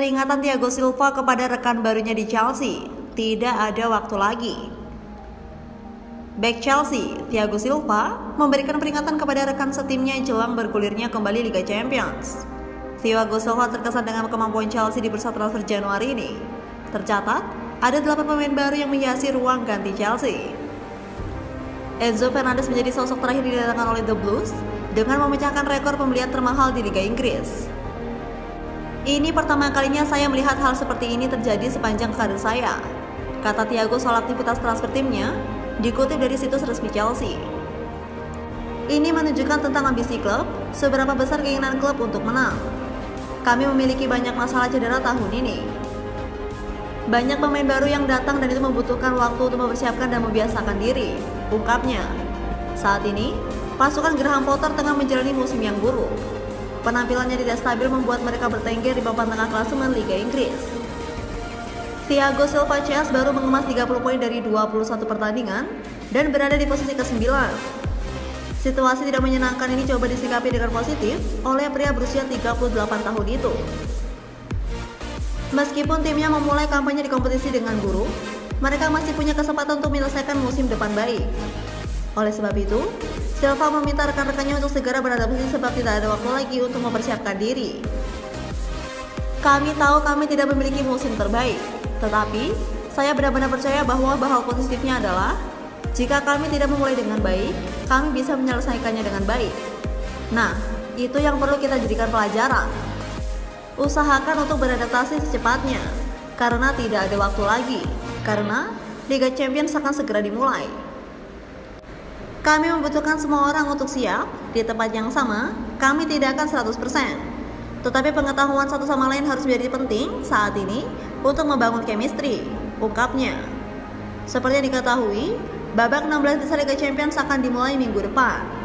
peringatan Thiago Silva kepada rekan barunya di Chelsea, tidak ada waktu lagi. Bek Chelsea, Thiago Silva, memberikan peringatan kepada rekan setimnya jelang bergulirnya kembali Liga Champions. Thiago Silva terkesan dengan kemampuan Chelsea di bursa transfer Januari ini. Tercatat, ada 8 pemain baru yang menghiasi ruang ganti Chelsea. Enzo Fernandez menjadi sosok terakhir didatangkan oleh The Blues dengan memecahkan rekor pembelian termahal di Liga Inggris. Ini pertama kalinya saya melihat hal seperti ini terjadi sepanjang karir saya, kata Thiago soal aktivitas transfer timnya, dikutip dari situs resmi Chelsea. Ini menunjukkan tentang ambisi klub, seberapa besar keinginan klub untuk menang. Kami memiliki banyak masalah cedera tahun ini. Banyak pemain baru yang datang dan itu membutuhkan waktu untuk mempersiapkan dan membiasakan diri, ungkapnya. Saat ini, pasukan Graham Potter tengah menjalani musim yang buruk. Penampilannya tidak stabil membuat mereka bertengger di papan tengah klasemen Liga Inggris. Thiago Silva CS baru mengemas 30 poin dari 21 pertandingan dan berada di posisi ke-9. Situasi tidak menyenangkan ini coba disikapi dengan positif oleh pria berusia 38 tahun itu. Meskipun timnya memulai kampanye di kompetisi dengan buruk, mereka masih punya kesempatan untuk menyelesaikan musim depan baik. Oleh sebab itu, Silva meminta rekan-rekannya untuk segera beradaptasi sebab tidak ada waktu lagi untuk mempersiapkan diri. Kami tahu kami tidak memiliki musim terbaik, tetapi saya benar-benar percaya bahwa hal positifnya adalah jika kami tidak memulai dengan baik, kami bisa menyelesaikannya dengan baik. Nah, itu yang perlu kita jadikan pelajaran. Usahakan untuk beradaptasi secepatnya, karena tidak ada waktu lagi, karena Liga Champions akan segera dimulai. Kami membutuhkan semua orang untuk siap, di tempat yang sama, kami tidak akan 100%. Tetapi pengetahuan satu sama lain harus menjadi penting saat ini untuk membangun chemistry, ungkapnya. Seperti yang diketahui, babak 16 besar Liga Champions akan dimulai minggu depan.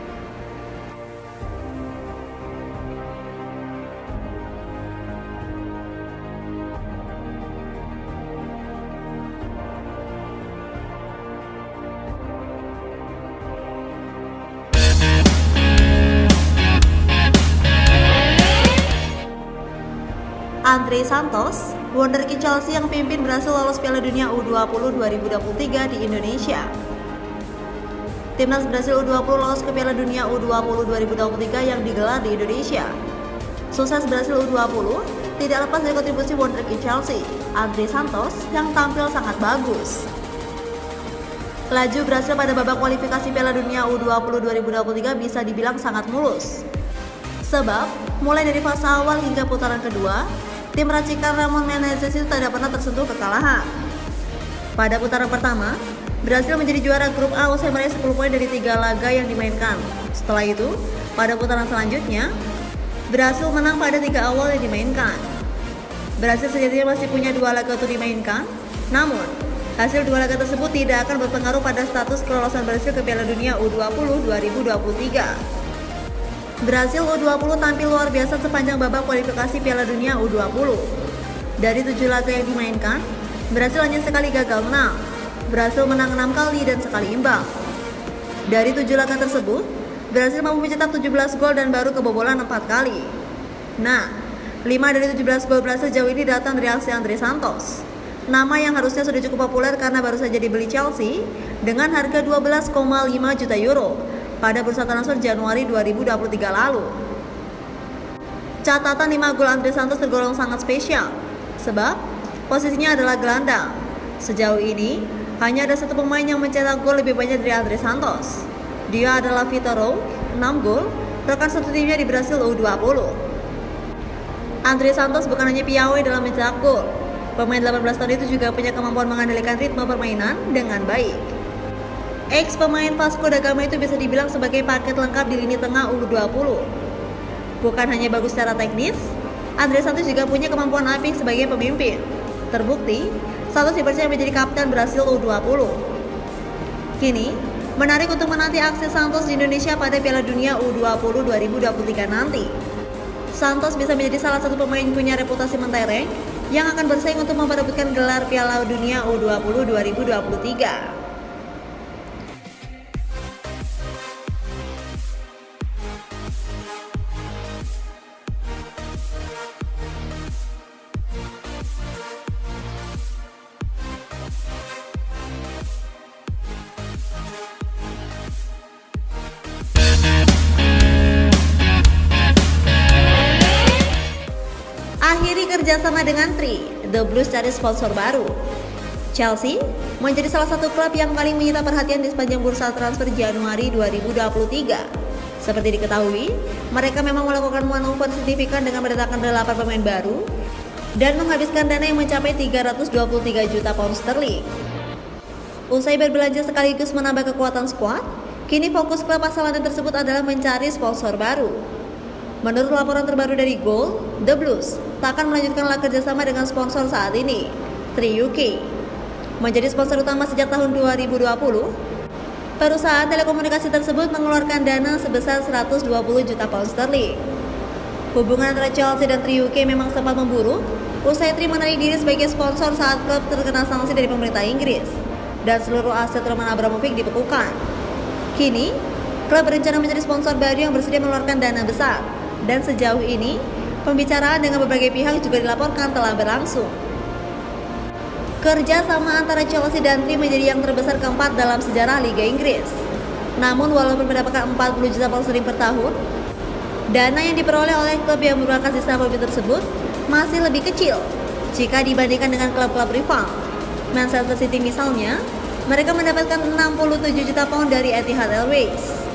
Andre Santos, wonderkid Chelsea yang pimpin berhasil lolos Piala Dunia U20 2023 di Indonesia. Timnas Brasil U20 lolos ke Piala Dunia U20 2023 yang digelar di Indonesia. Sukses Brasil U20 tidak lepas dari kontribusi wonderkid Chelsea, Andre Santos, yang tampil sangat bagus. Laju Brasil pada babak kualifikasi Piala Dunia U20 2023 bisa dibilang sangat mulus. Sebab, mulai dari fase awal hingga putaran kedua, tim racikan Ramon Menezes itu tidak pernah tersentuh kekalahan. Pada putaran pertama, Brasil menjadi juara grup A usai meraih 10 poin dari 3 laga yang dimainkan. Setelah itu, pada putaran selanjutnya, Brasil menang pada 3 awal yang dimainkan. Brasil sejatinya masih punya 2 laga untuk dimainkan, namun hasil 2 laga tersebut tidak akan berpengaruh pada status kelolosan Brasil ke Piala Dunia U20 2023. Brasil U20 tampil luar biasa sepanjang babak kualifikasi Piala Dunia U20. Dari 7 laga yang dimainkan, Brasil hanya sekali gagal menang. Brasil menang 6 kali dan sekali imbang. Dari 7 laga tersebut, Brasil mampu mencetak 17 gol dan baru kebobolan 4 kali. Nah, 5 dari 17 gol Brasil sejauh ini datang dari aksi Andre Santos. Nama yang harusnya sudah cukup populer karena baru saja dibeli Chelsea dengan harga 12,5 juta euro pada bursa transfer Januari 2023 lalu. Catatan 5 gol Andre Santos tergolong sangat spesial, sebab posisinya adalah gelandang. Sejauh ini, hanya ada satu pemain yang mencetak gol lebih banyak dari Andre Santos. Dia adalah Vitor Roque, 6 gol, rekan satu timnya di Brasil U20. Andre Santos bukan hanya piawai dalam mencetak gol, pemain 18 tahun itu juga punya kemampuan mengendalikan ritme permainan dengan baik. Ex-pemain Vasco da Gama itu bisa dibilang sebagai paket lengkap di lini tengah U20. Bukan hanya bagus secara teknis, Andre Santos juga punya kemampuan apik sebagai pemimpin. Terbukti, Santos dipercaya menjadi kapten Brasil U20. Kini, menarik untuk menanti aksi Santos di Indonesia pada Piala Dunia U20 2023 nanti. Santos bisa menjadi salah satu pemain punya reputasi mentereng yang akan bersaing untuk memperebutkan gelar Piala Dunia U20 2023. kerjasama dengan Tri, The Blues cari sponsor baru. Chelsea menjadi salah satu klub yang paling menyita perhatian di sepanjang bursa transfer Januari 2023. Seperti diketahui, mereka memang melakukan manuver signifikan dengan mendatangkan 8 pemain baru dan menghabiskan dana yang mencapai 323 juta pound sterling. Usai berbelanja sekaligus menambah kekuatan skuad, kini fokus klub asal London tersebut adalah mencari sponsor baru. Menurut laporan terbaru dari Goal, The Blues tak akan melanjutkan kerjasama dengan sponsor saat ini, 3UK. Menjadi sponsor utama sejak tahun 2020, perusahaan telekomunikasi tersebut mengeluarkan dana sebesar 120 juta pound sterling. Hubungan antara Chelsea dan 3UK memang sempat memburuk usai Tri menarik diri sebagai sponsor saat klub terkena sanksi dari pemerintah Inggris dan seluruh aset Roman Abramovich dibekukan. Kini, klub berencana menjadi sponsor baru yang bersedia mengeluarkan dana besar, dan sejauh ini pembicaraan dengan berbagai pihak juga dilaporkan telah berlangsung. Kerja sama antara Chelsea dan Tri menjadi yang terbesar keempat dalam sejarah Liga Inggris. Namun walaupun mendapatkan 40 juta pound sterling per tahun, dana yang diperoleh oleh klub yang bermarkas di Stamford Bridge tersebut masih lebih kecil jika dibandingkan dengan klub-klub rival. Manchester City misalnya, mereka mendapatkan 67 juta pound dari Etihad Airways.